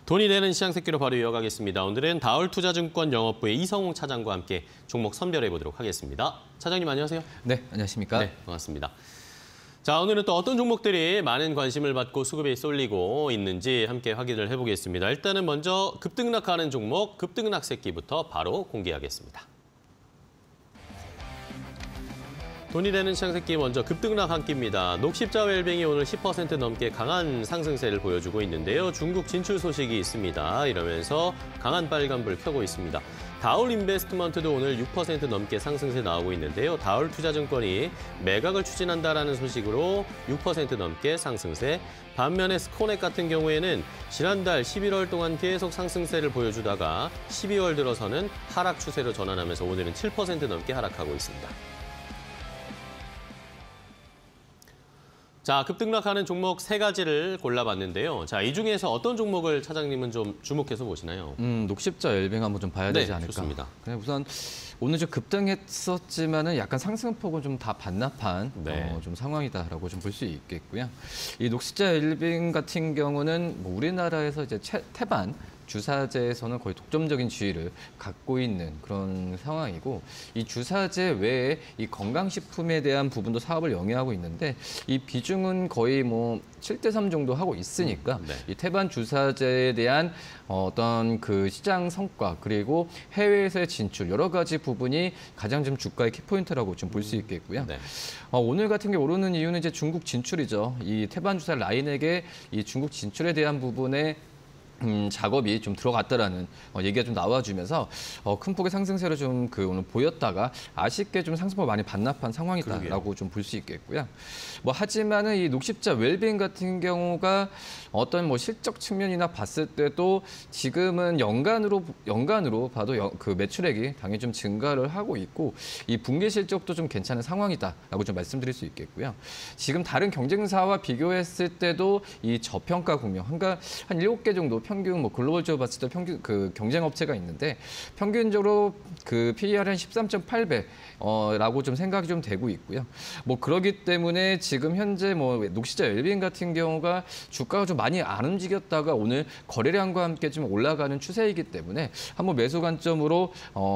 돈이 되는 시장 새끼로 바로 이어가겠습니다. 오늘은 다올투자증권 영업부의 이성웅 차장과 함께 종목 선별해 보도록 하겠습니다. 차장님 안녕하세요. 네, 안녕하십니까. 네, 반갑습니다. 자, 오늘은 또 어떤 종목들이 많은 관심을 받고 수급이 쏠리고 있는지 함께 확인을 해보겠습니다. 일단은 먼저 급등락하는 종목, 급등락 새끼부터 바로 공개하겠습니다. 돈이 되는 시장 새끼 먼저 급등락 한 끼입니다. 녹십자 웰빙이 오늘 10% 넘게 강한 상승세를 보여주고 있는데요. 중국 진출 소식이 있습니다. 이러면서 강한 빨간불 켜고 있습니다. 다올 인베스트먼트도 오늘 6% 넘게 상승세 나오고 있는데요. 다올 투자증권이 매각을 추진한다라는 소식으로 6% 넘게 상승세. 반면에 스코넥 같은 경우에는 지난달 11월 동안 계속 상승세를 보여주다가 12월 들어서는 하락 추세로 전환하면서 오늘은 7% 넘게 하락하고 있습니다. 자, 급등락하는 종목 3가지를 골라봤는데요. 자, 이 중에서 어떤 종목을 차장님은 좀 주목해서 보시나요? 녹십자 웰빙 한번 좀 봐야 되지 않을까. 좋습니다. 그냥 우선 오늘 좀 급등했었지만은 약간 상승폭은 좀 다 반납한 좀 상황이다라고 좀 볼 수 있겠고요. 이 녹십자 웰빙 같은 경우는 뭐 우리나라에서 이제 태반 주사제에서는 거의 독점적인 지위를 갖고 있는 그런 상황이고, 이 주사제 외에 이 건강식품에 대한 부분도 사업을 영위하고 있는데 이 비중은 거의 뭐 7대3 정도 하고 있으니까 이 태반 주사제에 대한 어떤 그 시장 성과 그리고 해외에서의 진출 여러 가지 부분이 가장 좀 주가의 키포인트라고 좀 볼 수 있겠고요. 오늘 같은 게 오르는 이유는 이제 중국 진출이죠. 이 태반 주사 라인에게 이 중국 진출에 대한 부분에 작업이 좀 들어갔다라는 얘기가 좀 나와주면서 큰 폭의 상승세를 좀 오늘 보였다가 아쉽게 좀 상승폭을 많이 반납한 상황이다라고 좀 볼 수 있겠고요. 뭐 하지만은 이 녹십자 웰빙 같은 경우가 어떤 뭐 실적 측면이나 봤을 때도 지금은 연간으로 봐도 그 매출액이 당연히 좀 증가를 하고 있고 이 분기 실적도 좀 괜찮은 상황이다라고 좀 말씀드릴 수 있겠고요. 지금 다른 경쟁사와 비교했을 때도 이 저평가 국면 한 7개 정도 평균 뭐 글로벌적으로 봤을 때 평균 그 경쟁 업체가 있는데 평균적으로 그 PER은 13.8배 라고 좀 생각이 좀 되고 있고요. 뭐 그러기 때문에 지금 현재 뭐 녹십자 웰빙 같은 경우가 주가가 좀 많이 안 움직였다가 오늘 거래량과 함께 좀 올라가는 추세이기 때문에 한번 매수 관점으로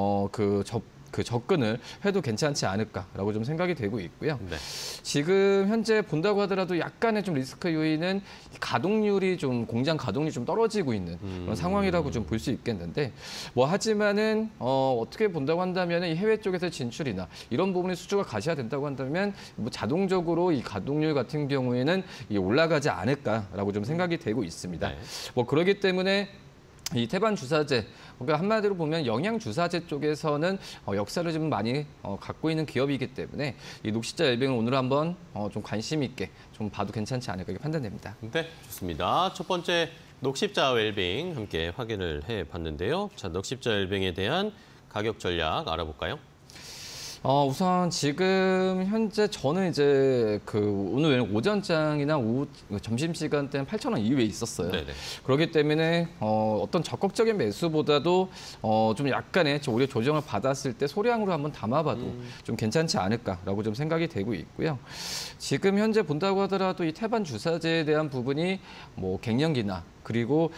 그 접근을 해도 괜찮지 않을까라고 좀 생각이 되고 있고요. 지금 현재 본다고 하더라도 약간의 좀 리스크 요인은 가동률이 좀 공장 가동률이 좀 떨어지고 있는 그런 상황이라고 좀 볼 수 있겠는데 뭐 하지만은 어떻게 본다고 한다면 이 해외 쪽에서 진출이나 이런 부분에 수주가 가셔야 된다고 한다면 뭐 자동적으로 이 가동률 같은 경우에는 올라가지 않을까라고 좀 생각이 되고 있습니다. 뭐 그렇기 때문에 이 태반 주사제, 그러니까 한마디로 보면 영양 주사제 쪽에서는 역사를 좀 많이 갖고 있는 기업이기 때문에 이 녹십자 웰빙을 오늘 한번 좀 관심 있게 좀 봐도 괜찮지 않을까 이렇게 판단됩니다. 네, 좋습니다. 첫 번째 녹십자 웰빙 함께 확인을 해봤는데요. 자, 녹십자 웰빙에 대한 가격 전략 알아볼까요? 우선 지금 현재 저는 이제 오늘 오전장이나 오후 점심시간 때는 8,000원 이후에 있었어요. 그렇기 때문에 어떤 적극적인 매수보다도 좀 약간의 오히려 조정을 받았을 때 소량으로 한번 담아봐도 좀 괜찮지 않을까라고 좀 생각이 되고 있고요. 지금 현재 본다고 하더라도 이 태반 주사제에 대한 부분이 뭐 갱년기나 그리고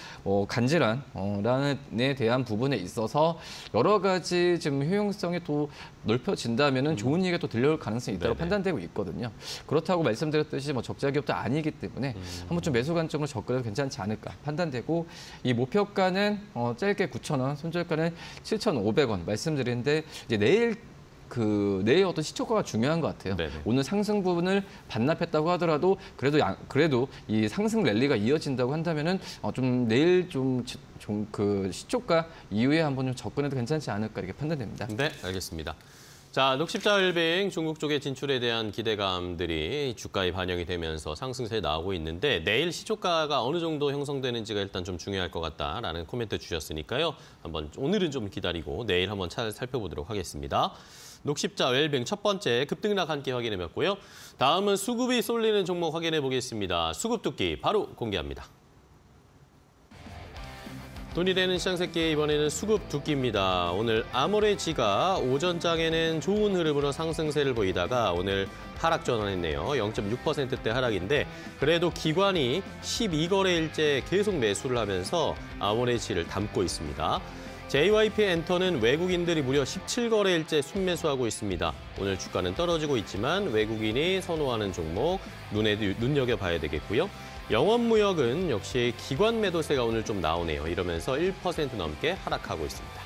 간질환에 대한 부분에 있어서 여러 가지 지금 효용성이 또 넓혀진다면은 좋은 얘기가 또 들려올 가능성이 있다고 판단되고 있거든요. 그렇다고 말씀드렸듯이 뭐 적자 기업도 아니기 때문에 한번 좀 매수 관점으로 접근해도 괜찮지 않을까 판단되고 이 목표가는 짧게 9,000원, 손절가는 7,500원 말씀드리는데 이제 내일 어떤 시초가가 중요한 것 같아요. 오늘 상승 부분을 반납했다고 하더라도 그래도 이 상승 랠리가 이어진다고 한다면은 좀 내일 그 시초가 이후에 한번 좀 접근해도 괜찮지 않을까 이렇게 판단됩니다. 네, 알겠습니다. 자, 녹십자 웰빙 중국 쪽의 진출에 대한 기대감들이 주가에 반영이 되면서 상승세에 나오고 있는데 내일 시초가가 어느 정도 형성되는지가 일단 좀 중요할 것 같다라는 코멘트 주셨으니까요. 오늘은 좀 기다리고 내일 한번 살펴보도록 하겠습니다. 녹십자 웰빙 첫 번째 급등락 한 끼 확인해봤고요. 다음은 수급이 쏠리는 종목 확인해 보겠습니다. 수급 뚜기 바로 공개합니다. 돈이 되는 시장새끼 이번에는 수급 두 끼입니다. 오늘 아모레지가 오전장에는 좋은 흐름으로 상승세를 보이다가 오늘 하락 전환했네요. 0.6%대 하락인데 그래도 기관이 12거래일째 계속 매수를 하면서 아모레지를 담고 있습니다. JYP 엔터는 외국인들이 무려 17거래일째 순매수하고 있습니다. 오늘 주가는 떨어지고 있지만 외국인이 선호하는 종목 눈여겨봐야 되겠고요. 영업무역은 역시 기관 매도세가 오늘 좀 나오네요. 이러면서 1% 넘게 하락하고 있습니다.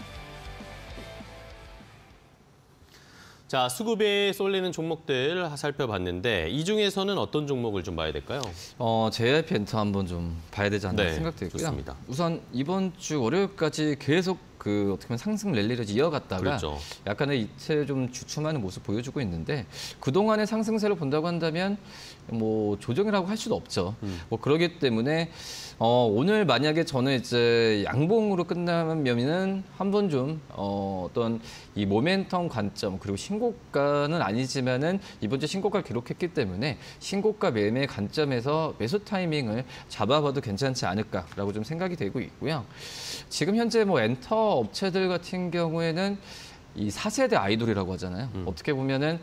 자, 수급에 쏠리는 종목들 살펴봤는데 이 중에서는 어떤 종목을 좀 봐야 될까요? JYP 엔터 한번 좀 봐야 되지 않나 생각되고요. 좋습니다. 우선 이번 주 월요일까지 계속 어떻게 보면 상승 랠리를 이어갔다가 그렇죠. 약간의 이틀 좀 주춤하는 모습 보여주고 있는데 그동안의 상승세를 본다고 한다면 뭐 조정이라고 할 수도 없죠. 뭐 그렇기 때문에 오늘 만약에 저는 이제 양봉으로 끝나면은 한번 좀 어떤 이 모멘텀 관점 그리고 신고가는 아니지만은 이번 주 신고가를 기록했기 때문에 신고가 매매 관점에서 매수 타이밍을 잡아봐도 괜찮지 않을까라고 좀 생각이 되고 있고요. 지금 현재 뭐 엔터 업체들 같은 경우에는 이 4세대 아이돌이라고 하잖아요. 어떻게 보면은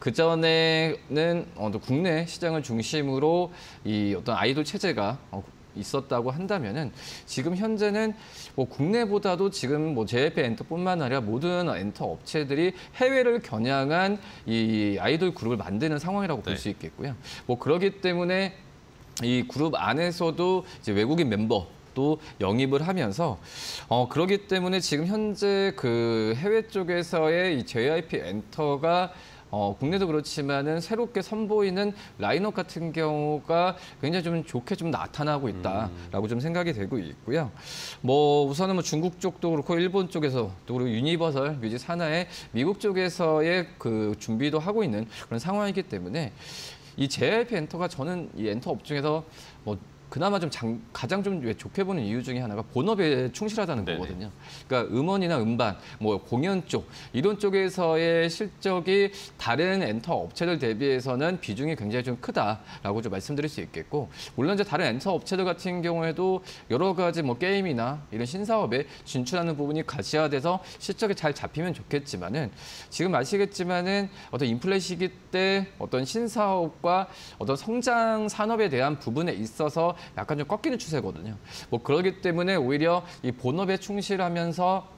그전에는 국내 시장을 중심으로 이 어떤 아이돌 체제가 있었다고 한다면은 지금 현재는 뭐 국내보다도 지금 뭐 JYP 엔터뿐만 아니라 모든 엔터 업체들이 해외를 겨냥한 이 아이돌 그룹을 만드는 상황이라고 볼 수 있겠고요. 뭐 그렇기 때문에 이 그룹 안에서도 이제 외국인 멤버 또 영입을 하면서 그렇기 때문에 지금 현재 그 해외 쪽에서의 이 JYP 엔터가 국내도 그렇지만은 새롭게 선보이는 라인업 같은 경우가 굉장히 좀 좋게 좀 나타나고 있다라고 좀 생각이 되고 있고요. 뭐 우선은 뭐 중국 쪽도 그렇고 일본 쪽에서 또 그리고 유니버설 뮤직 산하의 미국 쪽에서의 그 준비도 하고 있는 그런 상황이기 때문에 이 JYP 엔터가 저는 이 엔터 업중에서 뭐 그나마 좀 가장 좀 좋게 보는 이유 중에 하나가 본업에 충실하다는 거거든요. 그러니까 음원이나 음반, 뭐 공연 쪽 이런 쪽에서의 실적이 다른 엔터 업체들 대비해서는 비중이 굉장히 좀 크다라고 좀 말씀드릴 수 있겠고, 물론 이제 다른 엔터 업체들 같은 경우에도 여러 가지 뭐 게임이나 이런 신사업에 진출하는 부분이 가시화돼서 실적이 잘 잡히면 좋겠지만은 지금 아시겠지만은 어떤 인플레 시기 때 어떤 신사업과 어떤 성장 산업에 대한 부분에 있어서 약간 좀 꺾이는 추세거든요. 뭐 그렇기 때문에 오히려 이 본업에 충실하면서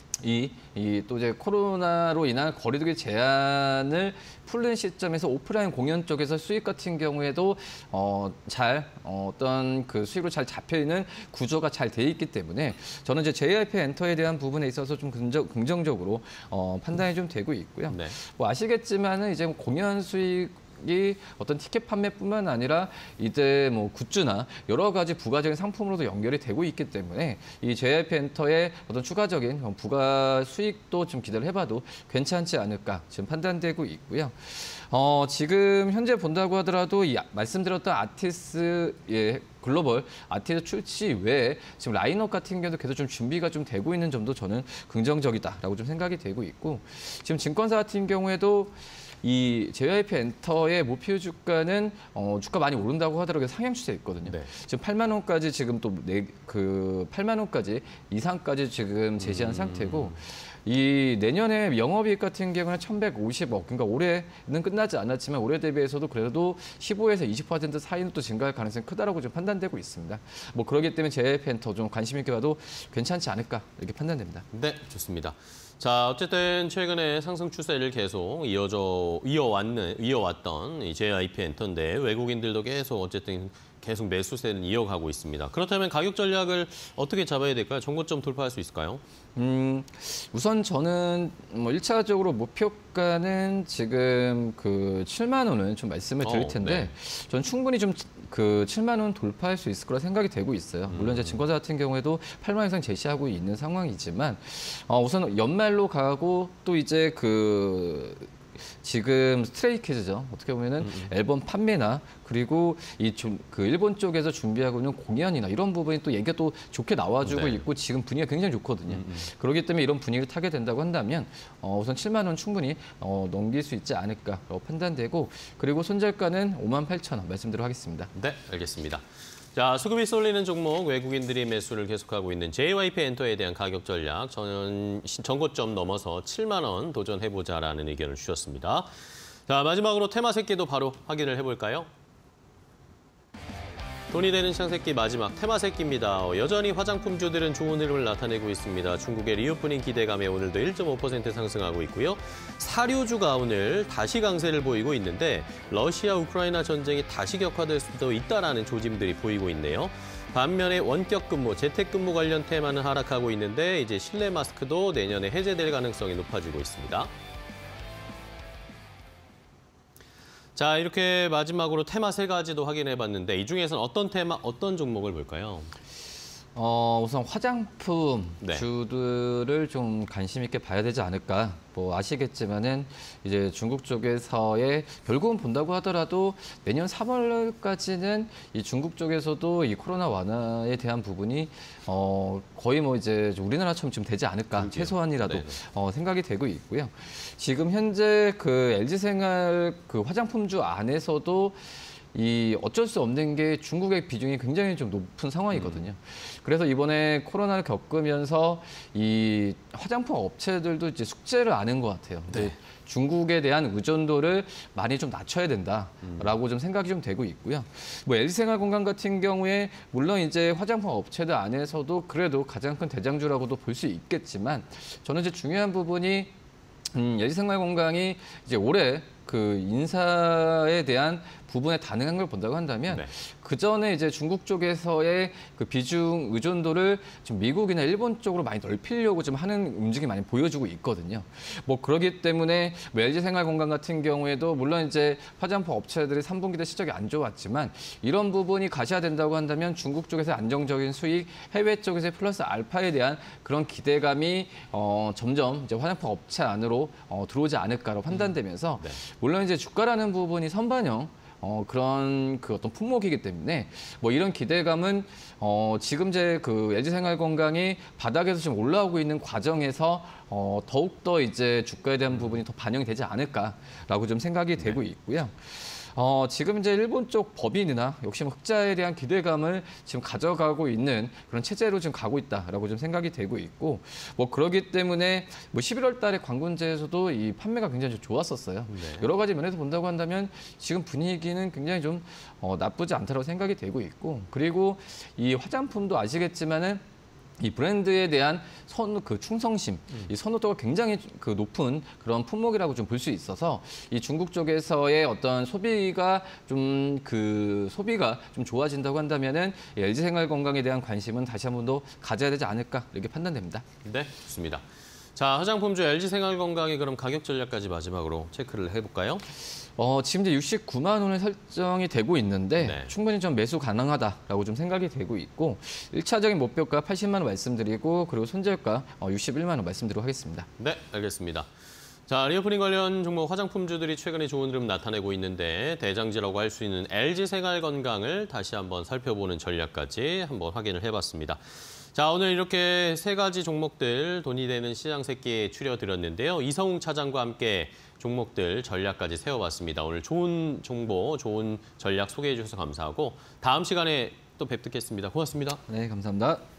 또 이제 코로나로 인한 거리두기 제한을 풀는 시점에서 오프라인 공연 쪽에서 수익 같은 경우에도 어떤 그 수익으로 잘 잡혀 있는 구조가 잘 돼 있기 때문에 저는 이제 JYP 엔터에 대한 부분에 있어서 좀 긍정적으로 판단이 좀 되고 있고요. 네. 뭐 아시겠지만은 이제 공연 수익 이 어떤 티켓 판매뿐만 아니라 이제 뭐 굿즈나 여러 가지 부가적인 상품으로도 연결이 되고 있기 때문에 이 JYP 엔터의 어떤 추가적인 부가 수익도 좀 기대를 해봐도 괜찮지 않을까 지금 판단되고 있고요. 지금 현재 본다고 하더라도 말씀드렸던 아티스트의 글로벌 아티스트 출시 외에 지금 라인업 같은 경우도 계속 좀 준비가 좀 되고 있는 점도 저는 긍정적이다라고 좀 생각이 되고 있고, 지금 증권사 같은 경우에도 이 JYP 엔터의 목표 주가는 주가 많이 오른다고 하더라도 상향 추세에 있거든요. 네. 지금 8만 원까지 지금 또 8만 원까지 이상까지 지금 제시한 상태고, 이 내년에 영업이익 같은 경우는 1,150억, 그러니까 올해는 끝나지 않았지만 올해 대비해서도 그래도 15에서 20% 사이는 또 증가할 가능성이 크다라고 좀 판단되고 있습니다. 뭐 그렇기 때문에 JYP 엔터 좀 관심 있게 봐도 괜찮지 않을까 이렇게 판단됩니다. 네, 좋습니다. 자, 어쨌든 최근에 상승 추세를 계속 이어왔던 이 JYP 엔터인데 외국인들도 계속 매수세는 이어가고 있습니다. 그렇다면 가격 전략을 어떻게 잡아야 될까요? 정고점 돌파할 수 있을까요? 우선 저는 뭐 1차적으로 목표가는 지금 그 7만 원은 좀 말씀을 드릴 텐데 네. 저는 충분히 좀 그 7만 원 돌파할 수 있을 거라 생각이 되고 있어요. 물론 이제 증권사 같은 경우에도 8만 원 이상 제시하고 있는 상황이지만 우선 연말로 가고 또 이제 지금 스트레이키즈죠. 어떻게 보면은 앨범 판매나 그리고 그 일본 쪽에서 준비하고 있는 공연이나 이런 부분이 또 얘기가 또 좋게 나와주고 네. 있고 지금 분위기가 굉장히 좋거든요. 그렇기 때문에 이런 분위기를 타게 된다고 한다면 우선 7만 원 충분히 넘길 수 있지 않을까라고 판단되고, 그리고 손절가는 58,000원 말씀드리도록 하겠습니다. 네, 알겠습니다. 자, 수급이 쏠리는 종목, 외국인들이 매수를 계속하고 있는 JYP 엔터에 대한 가격 전략, 저는 전고점 넘어서 7만 원 도전해보자라는 의견을 주셨습니다. 자, 마지막으로 테마 새끼도 바로 확인을 해볼까요? 돈이 되는 창새끼 마지막 테마 새끼입니다. 여전히 화장품주들은 좋은 흐름을 나타내고 있습니다. 중국의 리오프닝 기대감에 오늘도 1.5% 상승하고 있고요. 사료주가 오늘 다시 강세를 보이고 있는데 러시아 우크라이나 전쟁이 다시 격화될 수도 있다라는 조짐들이 보이고 있네요. 반면에 원격 근무, 재택 근무 관련 테마는 하락하고 있는데 이제 실내 마스크도 내년에 해제될 가능성이 높아지고 있습니다. 자, 이렇게 마지막으로 테마 3가지도 확인해봤는데 이 중에서는 어떤 테마, 어떤 종목을 볼까요? 우선 화장품 네. 주들을 좀 관심 있게 봐야 되지 않을까. 뭐 아시겠지만은 이제 중국 쪽에서의 결국은 본다고 하더라도 내년 3월까지는 이 중국 쪽에서도 이 코로나 완화에 대한 부분이 거의 뭐 이제 우리나라처럼 좀 되지 않을까. 그러게요. 최소한이라도 네네. 생각이 되고 있고요. 지금 현재 그 LG생활 그 화장품주 안에서도 이 어쩔 수 없는 게 중국의 비중이 굉장히 좀 높은 상황이거든요. 그래서 이번에 코로나를 겪으면서 이 화장품 업체들도 이제 숙제를 아는 것 같아요. 네. 중국에 대한 의존도를 많이 좀 낮춰야 된다라고 좀 생각이 좀 되고 있고요. 뭐 LG생활건강 같은 경우에 물론 이제 화장품 업체들 안에서도 그래도 가장 큰 대장주라고도 볼 수 있겠지만 저는 이제 중요한 부분이 LG생활건강이 이제 올해 그 인사에 대한 부분에 가능한 걸 본다고 한다면 네. 그 전에 이제 중국 쪽에서의 그 비중 의존도를 좀 미국이나 일본 쪽으로 많이 넓히려고 좀 하는 움직임이 많이 보여주고 있거든요. 뭐 그렇기 때문에 뭐 LG생활건강 같은 경우에도 물론 이제 화장품 업체들이 3분기 때 실적이 안 좋았지만 이런 부분이 가시화된다고 한다면 중국 쪽에서 안정적인 수익, 해외 쪽에서 플러스 알파에 대한 그런 기대감이 점점 이제 화장품 업체 안으로 들어오지 않을까로 판단되면서 네. 물론 이제 주가라는 부분이 선반영 그런 그 어떤 품목이기 때문에 뭐 이런 기대감은 지금 제 그 LG생활건강이 바닥에서 지금 올라오고 있는 과정에서 더욱 더 이제 주가에 대한 부분이 더 반영이 되지 않을까라고 좀 생각이 되고 있고요. 지금 이제 일본 쪽 법인이나 역시 뭐 흑자에 대한 기대감을 지금 가져가고 있는 그런 체제로 지금 가고 있다라고 좀 생각이 되고 있고 뭐 그러기 때문에 뭐 11월 달에 광군제에서도 이 판매가 굉장히 좀 좋았었어요. 네. 여러 가지 면에서 본다고 한다면 지금 분위기는 굉장히 좀 나쁘지 않다고 생각이 되고 있고 그리고 이 화장품도 아시겠지만은 이 브랜드에 대한 그 충성심, 이 선호도가 굉장히 그 높은 그런 품목이라고 좀 볼 수 있어서 이 중국 쪽에서의 어떤 소비가 좀 좋아진다고 한다면은 이 LG생활건강에 대한 관심은 다시 한 번 더 가져야 되지 않을까 이렇게 판단됩니다. 네, 좋습니다. 자, 화장품주 LG생활건강의 그럼 가격 전략까지 마지막으로 체크를 해볼까요? 지금 이제 69만 원에 설정이 되고 있는데 네. 충분히 좀 매수 가능하다라고 좀 생각이 되고 있고 1차적인 목표가 80만 원 말씀드리고 그리고 손절가 61만 원 말씀드리도록 하겠습니다. 네, 알겠습니다. 자, 리오프닝 관련 종목 화장품주들이 최근에 좋은 흐름 나타내고 있는데 대장지라고 할 수 있는 LG생활건강을 다시 한번 살펴보는 전략까지 한번 확인을 해봤습니다. 자, 오늘 이렇게 3가지 종목들 돈이 되는 시장 새끼에 추려드렸는데요. 이성웅 차장과 함께 종목들 전략까지 세워봤습니다. 오늘 좋은 정보, 좋은 전략 소개해 주셔서 감사하고 다음 시간에 또 뵙겠습니다. 고맙습니다. 네, 감사합니다.